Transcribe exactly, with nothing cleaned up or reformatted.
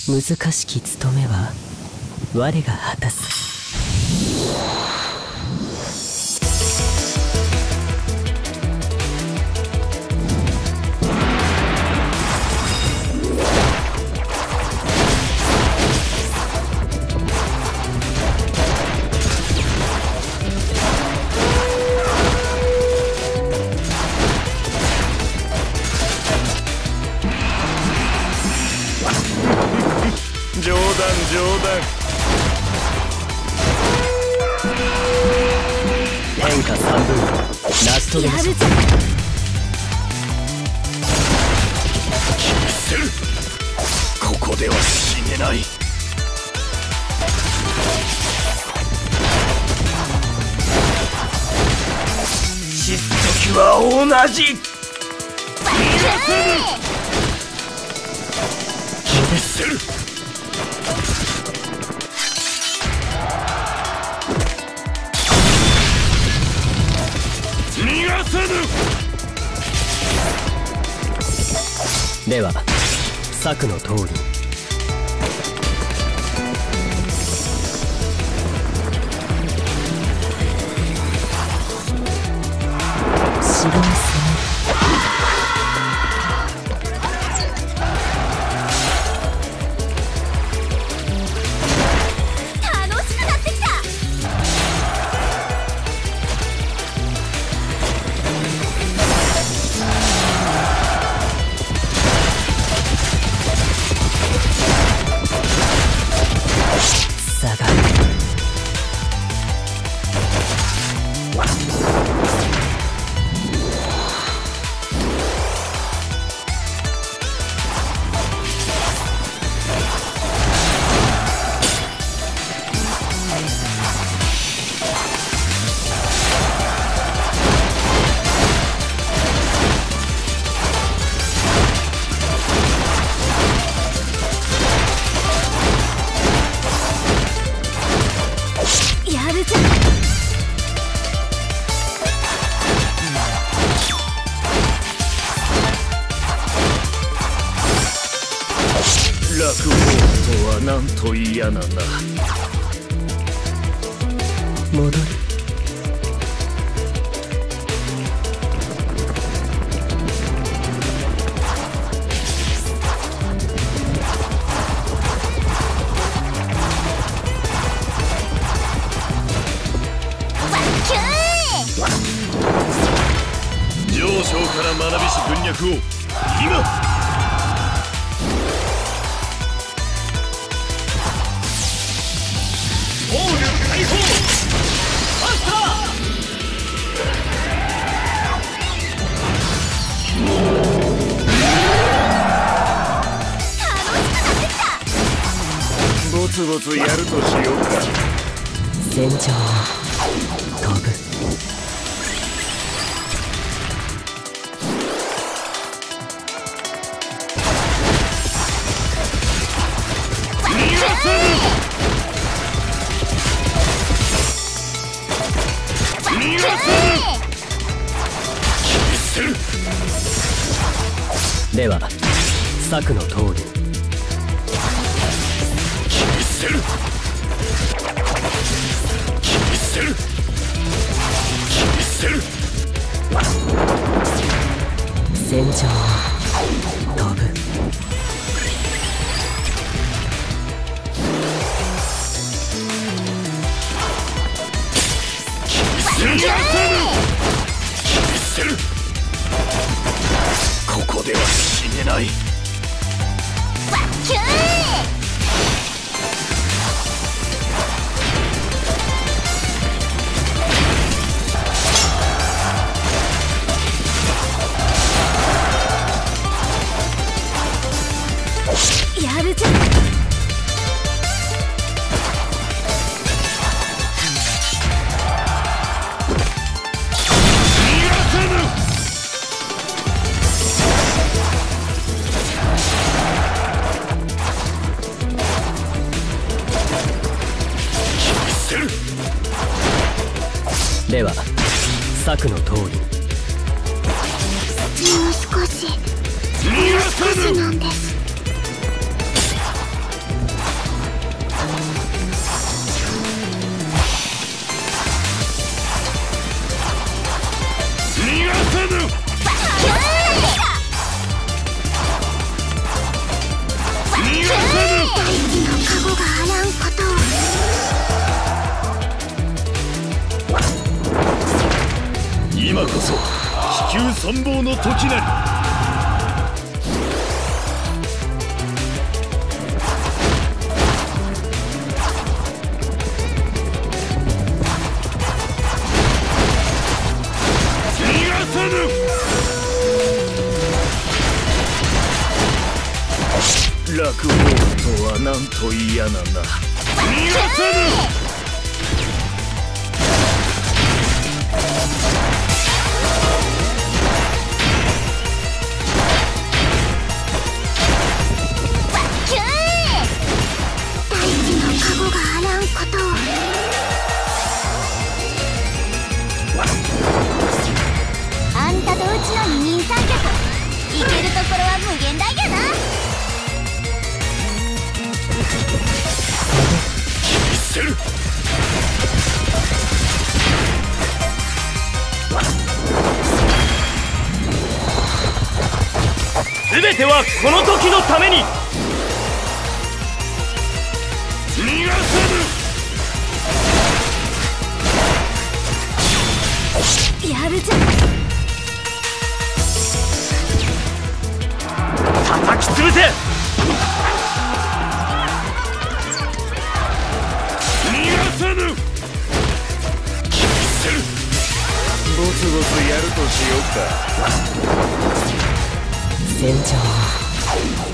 難しき務めは我が果たす。 冗談冗談。 天下三分成し遂げましょう。 決せる。ここでは死ねない。実績は同じ。決せる。逃がさぬ。 では策の通り。城を攻める。 落語とはなんと嫌なんだ。 戻る。 上昇から学びし軍略を今。オール解放マスター。ボツボツやるとしようか。 戦場を飛ぶ。 逃がさぬ。逃がさぬ。決せる。 では策の通り。 決せる。決せる。決せる。 戦場を飛ぶ。 逃がさぬ。決せる。ここでは死ねない。 やるぜ。 では策の通り。 もう少しもう少しなんです。 今こそ地球存亡の時なり。逃がさぬ。落語とはなんと嫌なな。逃がさぬ。 あんたとうちの二人三脚、行けるところは無限大やな。 切り捨てる。 全てはこの時のために。 逃がさぬ。 やるじゃん。 叩き潰せ。 逃がさぬ。切り捨てる。ボツボツやるとしようか。 戦場